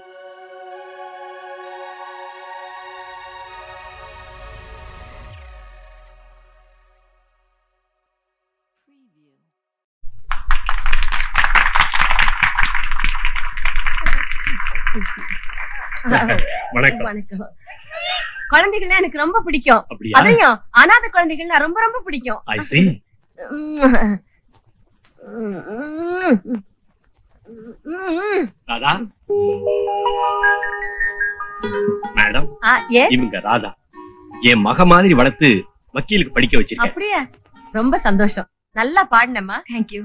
வணக்கம். குழந்தைகள் எனக்கு ரொம்ப பிடிக்கும். அதையும் அனாதை குழந்தைகள் ரொம்ப ரொம்ப பிடிக்கும். ராதா மேடம், இவங்க ராதா என் மக மாதிரி வளர்த்து வக்கீலுக்கு படிக்க வச்சிருக்கேன். அப்படியே? ரொம்ப சந்தோஷம். நல்லா பாடினம்மா. தேங்க்யூ.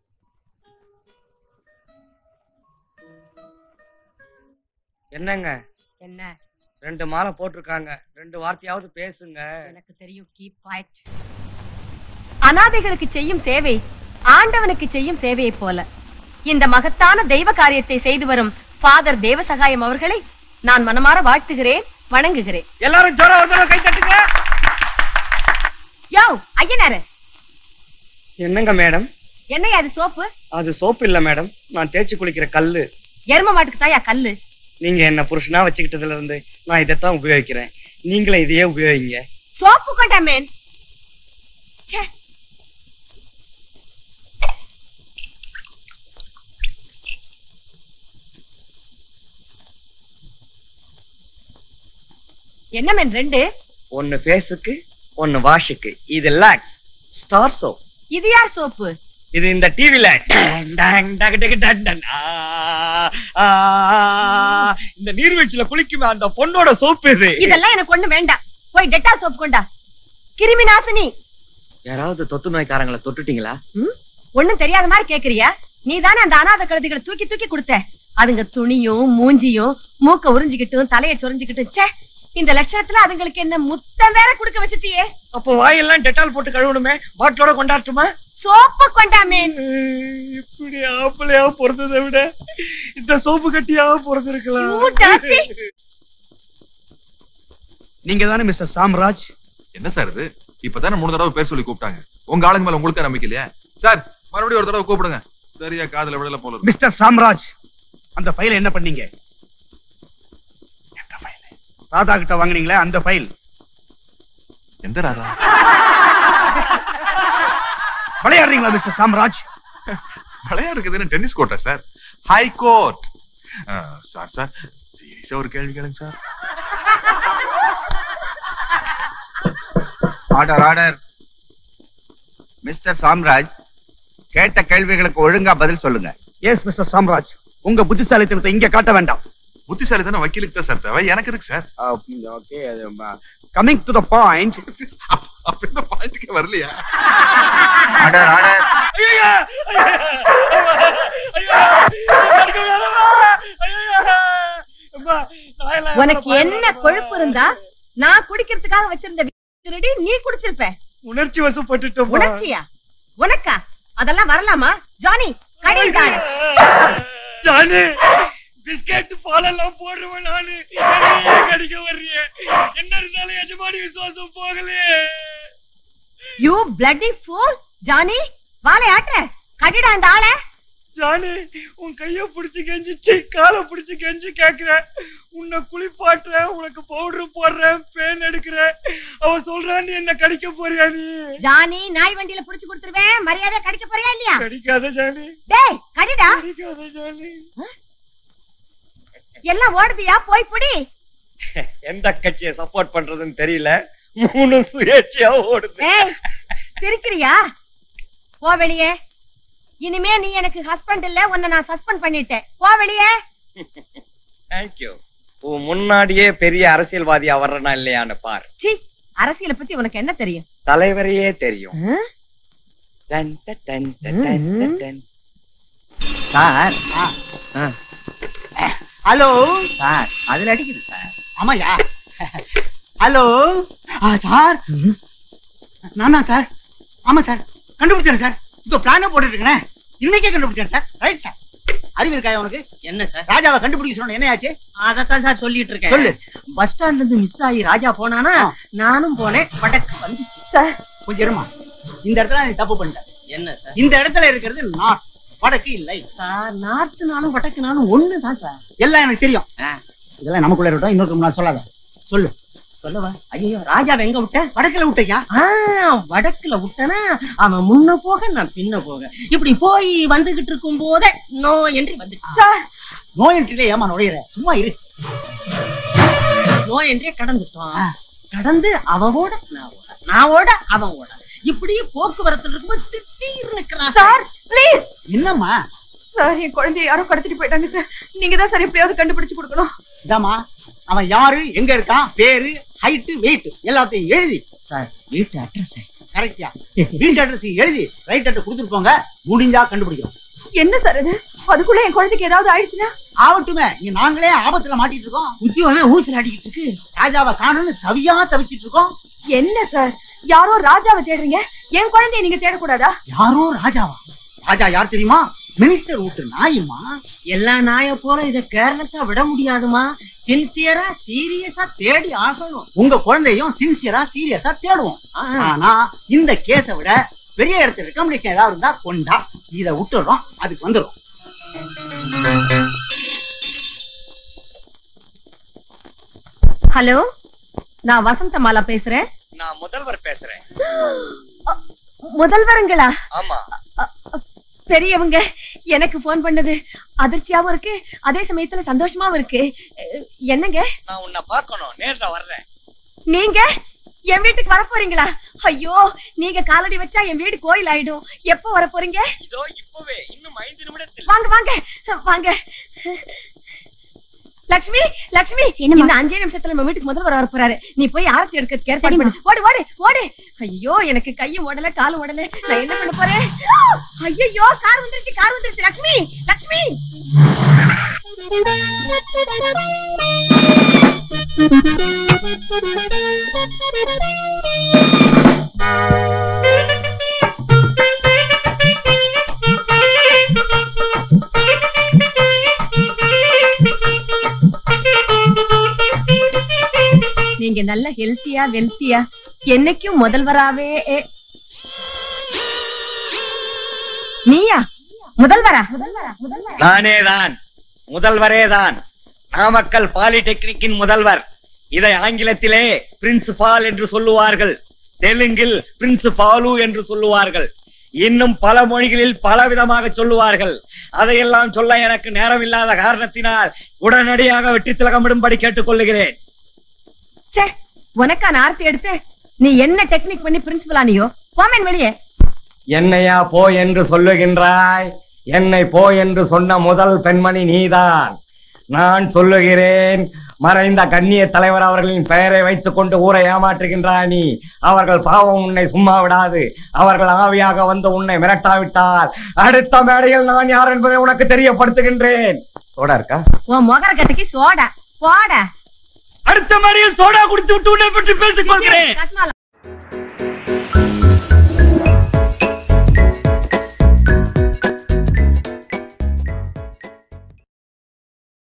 என்னங்க? என்ன? 2 மாலை போட்டிருக்காங்க, 2 வார்த்தையாவது பேசுங்க. எனக்கு தெரியும். Keep quiet. அனாதைகளுக்கு செய்யும் சேவை ஆண்டவனுக்கு செய்யும் சேவையை போல இந்த மகத்தான தெய்வ காரியத்தை செய்து வரும் ஃபாதர் தேவசகாயம் அவர்களை நான் மனமாற வாழ்த்துகிறேன், வணங்குகிறேன். எல்லாரும் ஜோரா வந்து கை தட்டுங்க. யோ ஐயனாரு. என்னங்க மேடம்? என்னையா அது சோப்பு? அது சோப்பு இல்ல மேடம், நான் தேய்ச்சி குளிக்கிற கல்லு. எரும மாட்டுக்கு தாயா கல்லு? நீங்க என்ன புருஷனா வச்சுக்கிட்டதுல இருந்து நான் இதைத்தான் உபயோகிக்கிறேன். நீங்களும் இதையே உபயோகிங்க. சோப்பு கொண்டா மேன். என்ன மேன்? 2. ஒன்னு ஃபேஸுக்கு, ஒன்னு வாஷுக்கு. இது லாக்ஸ் ஸ்டார் சோப். இது யார் சோப்பு? இது இந்த டிவில இந்த நீர்வீழ்ச்சியில குளிக்குமே அந்த பொண்ணோட சோப்பு இது. இதெல்லாம் எனக்கு ஒண்ணு வேண்டாம். போய் டெட்டால் சோப் கொண்டா. கிருமி நாசினி. யாராவது தொத்து நோய்க்காரங்களை தொட்டுட்டீங்களா? ஒண்ணும் தெரியாத மாதிரி கேக்குறியா? நீ தானே அந்த அனாதை கழுதைகளை தூக்கி தூக்கி கொடுத்த. அதுங்க துணியும் மூஞ்சியும் மூக்க உறிஞ்சிக்கிட்டும் தலையை சொரிஞ்சுக்கிட்டும். இந்த லட்சணத்துல அதுங்களுக்கு என்ன முத்தம் வேற குடுக்க வச்சுட்டியே. அப்போ வாயெல்லாம் டெட்டால் போட்டு கழுவணுமே, பாட்டிலோட கொண்டாட்டுமா? சோப்பு கொண்டாமே. இப்படி ஆப்பிளையா பொறுத்ததை விட இந்த சோப்பு கட்டியா பொறுத்திருக்கலாம். நீங்க தானே மிஸ்டர் சாம்ராஜ்? என்ன சார் இது? இப்பதானே 3 தடவை பேர் சொல்லி கூப்பிட்டாங்க. உங்க ஆளுங்க மேல உங்களுக்கு நம்பிக்கை இல்லையா சார்? மறுபடியும் ஒரு தடவை கூப்பிடுங்க. சரியா காதுல விடல போல. மிஸ்டர் சாம்ராஜ், அந்த ஃபைலை என்ன பண்ணீங்க? ராதா கிட்ட வாங்குனீங்களே அந்த ஃபைல். எந்த ராதா? விளையாடுறீங்களா மிஸ்டர் சாம்ராஜ்? விளையாடுறதுன்னு டென்னிஸ் கோர்ட்டா sir? High court. Sir sir சீரியஸா ஒரு கேள்வி கேளுங்க sir. Order order. Mister Samraj, கேட்ட கேள்விகளுக்கு ஒழுங்கா பதில் சொல்லுங்க. எஸ் மிஸ்டர் சாம்ராஜ், உங்க புத்திசாலித்தனத்தை இங்க காட்ட வேண்டாம். புத்திசாலித்தன வக்கீலுக்கு தான் சார் தேவை, எனக்கு இருக்கு sir. Okay, coming to the point. அப்ப இந்த பாயிண்ட்க்கு வரலையா? Order order. உனக்கு என்ன கொழுப்பு இருந்தா நான் குடிக்கிறதுக்காக வச்சிருந்த நீ குடிச்சிருப்ப. உணர்ச்சி வசப்பட்டுட்டோம். உணர்ச்சியா? உனக்கா? அதெல்லாம் வரலாமா? ஜானி கடிதான். ஜானி பிஸ்கட் பாலெல்லாம் போடுறவன் நானு. கடிக்க வர்றிய என்ன இருந்தாலும் எஜமானி விசுவாசம் போகலையே. You bloody pool. ஜானி வாலை ஆட்ட கடிடா இந்த ஆளை. ஜானி உன் கைய பிடிச்சு கெஞ்சி காலை பிடிச்சு கெஞ்சி கேக்குறேன். உன்னை குளிப்பாட்டுறேன், உனக்கு பவுடர் போடுறேன், பேன் எடுக்கிறேன். அவ சொல்றான் நீ என்ன கடிக்க போறியா? நீ ஜானி நாய் வண்டியில புடிச்சு கொடுத்துருவேன். மரியாதை கடிக்க போறியா இல்லையா? கடிக்காத ஜானி. டேய் கடிடா. கடிக்காத ஜானி. எல்லாம் ஓடுதியா? போய் புடி. எந்த கட்சியை சப்போர்ட் பண்றதுன்னு தெரியல. 3 சுயேட்சையா ஓடுது. சிரிக்கிறியா? போ வெளியே. இனிமே நீ எனக்கு ஹஸ்பண்ட் இல்ல. உன்னை நான் சஸ்பெண்ட் பண்ணிட்டேன். போ வெளியே. தேங்க்யூ. முன்னாடியே பெரிய அரசியல்வாதியா வர்றனா இல்லையான்னு பாரு. சி, அரசியலை பத்தி உனக்கு என்ன தெரியும்? தலைவரையே தெரியும். சார் ஹலோ சார், அதுல அடிக்குது சார். ஆமாயா. ஹலோ சார், நானா சார்? ஆமா சார், கண்டுபிடிச்சேன் சார். இதோ பிளான போட்டுட்டு இருக்கேன். இன்னைக்கே கண்டுபிடிச்சேன் சார். Right sir. அறிவு இருக்காயா உனக்கு? என்ன சார்? ராஜாவை கண்டுபிடிக்க சொன்ன என்ன ஆச்சு? அதத்தான் சார் சொல்லிட்டு இருக்கேன். சொல்லு. பஸ் ஸ்டாண்ட்ல இருந்து மிஸ் ஆகி ராஜா போனானா, நானும் போனேன். படக்கு வந்துச்சு சார். கொஞ்சம் இருமா. இந்த இடத்துல நீ தப்பு பண்ணிட்ட. என்ன சார்? இந்த இடத்துல இருக்கிறது நார்த். வடக்கு இல்லை சார். நார்த்துனாலும் வடக்குனாலும் ஒண்ணுதான் சார். எல்லாம் எனக்கு தெரியும். இதெல்லாம் நமக்குள்ள இருக்கட்டும். இன்னொரு நாள் சொல்லாத. சொல்லு. சொல்லவா? ஐயோ, ராஜாவை எங்க விட்ட? வடக்குல விட்டையா? வடக்குல விட்டனா அவன் முன்ன போக நான் பின்ன போக இப்படி போய் வந்துகிட்டு இருக்கும் போதே நோ என்ட்ரி வந்துச்சு சார். நோ என்ட்ரில ஏமா நுழையிற? சும்மா இரு. நோ என்ட்ரியே கடந்துட்டோம். கடந்து அவனோட நான் ஓட அவன் ஓட இப்படி போக்குவரத்துல இருக்கும்போது திடீர்னு நிக்கிறான் சார். ப்ளீஸ். என்னம்மா? சார், என் குழந்தைய யாரோ கடத்திட்டு போயிட்டாங்க சார். நீங்க தான் சார் எப்படியாவது கண்டுபிடிச்சு கொடுக்கணும். இதாமா, அவன் யாரு, எங்க இருக்கான், பேரு, ஹைட், வெயிட் எல்லாத்தையும் எழுதி சார். வீட்டு அட்ரஸ் கரெக்டா வீட்டு அட்ரஸ் எழுதி ரைட் அட்ரஸ் கொடுத்துட்டு போங்க. முடிஞ்சா கண்டுபிடிக்கிறோம். என்ன சார் இது? அதுக்குள்ள என் குழந்தைக்கு ஏதாவது ஆயிடுச்சுன்னா? ஆகட்டுமே, இங்க நாங்களே ஆபத்துல மாட்டிட்டு இருக்கோம். உத்தியோகமே ஊசல் அடிக்கிட்டு இருக்கு. ராஜாவை காணும்னு தவிச்சிட்டு இருக்கோம். என்ன சார், யாரோ ராஜாவை தேடுறீங்க, என் குழந்தைய நீங்க தேடக்கூடாதா? யாரோ ராஜாவா? ராஜா யார் தெரியுமா? மினிஸ்டர் வீட்டு நாயுமா. எல்லா நாய போல இத கேர்லெஸ்ஸா விட முடியாதுமா. சின்சியரா சீரியஸா தேடி ஆகணும். உங்க குழந்தையும் சின்சியரா சீரியஸா தேடுவோம். ஆனா இந்த கேஸ விட பெரிய இடத்துல ரெக்கமெண்டேஷன் ஏதாவது இருந்தா கொண்டா. இத விட்டுறோம், அதுக்கு வந்துடும். ஹலோ, நான் வசந்தமாலா பேசுறேன். நான் முதல்வர் பேசுறேன். முதல்வருங்களா? ஆமா. பெரியவங்க எனக்கு போன் பண்ணது அதிர்ச்சியாவும் இருக்கு, அதே சமயத்துல சந்தோஷமாவும் இருக்கு. என்னங்க? நான் உன்னை பார்க்கணும், நேர்ல வர்றேன். நீங்க என் வீட்டுக்கு வர போறீங்களா? ஐயோ, நீங்க காலடி வச்சா என் வீடு கோயில் ஆயிடும். எப்போ வர போறீங்க? இதோ இப்பவே, இன்னும் 5 நிமிடத்தில். வாங்க வாங்க வாங்க. லட்சுமி, லட்சுமி, இன்னும் 5 நிமிஷத்துல நம்ம வீட்டுக்கு முதல்வர் வர போறாரு. நீ போய் ஆரத்தி எடுக்க ஏற்பாடு பண்ணு. ஓடு ஓடு ஓடு. ஐயோ, எனக்கு கையும் ஓடல காலும் ஓடல, நான் என்ன பண்ண போறேன்? ஐயோ, கார் வந்துருச்சு, கார் வந்துருச்சு. லட்சுமி, லட்சுமி. நீங்க நல்ல ஹெல்த்தியா வெல்த்தியா என்னைக்கும் முதல்வராவே. நீயா முதல்வரா? நானேதான், முதல்வரேதான். நாமக்கல் பாலிடெக்னிக்கின் முதல்வர். இதை ஆங்கிலத்திலே பிரின்சிபால் என்று சொல்லுவார்கள், தெலுங்கில் பிரின்சிபாலு என்று சொல்லுவார்கள், இன்னும் பல மொழிகளில் பல விதமாக சொல்லுவார்கள். அதையெல்லாம் சொல்ல எனக்கு நேரம் இல்லாத காரணத்தினால் உடனடியாக வெற்றி திலகமிடும்படி கேட்டுக் கொள்ளுகிறேன். உனக்கா ஆர்த்தி எடுத்து நீ என்ன டெக்னிக் பண்ணி பிரின்சிபல் ஆனியோ? போமேன் வெளியே. என்னையா போ என்று சொல்லுகின்றாய்? என்னை போ என்று சொன்ன முதல் பெண்மணி நீதான். நான் சொல்லுகிறேன், மறைந்த கண்ணிய தலைவர் அவர்களின் பெயரை வைத்துக் கொண்டு ஊரை ஏமாற்றுகின்றாய் நீ. அவர்கள் பாவம் உன்னை சும்மா விடாது. அவர்கள் ஆவியாக வந்து உன்னை மிரட்டாவிட்டால் அடுத்த மேடையில் நான் யார் என்பதை உனக்கு தெரியப்படுத்துகின்றேன். சோடா இருக்கா? உன் மொகர கட்டைக்கு சோடா போட. அடுத்த மேடையில் சோடா குடித்து விட்டு உன்னை பற்றி பேசிக் கொள்கிறேன்.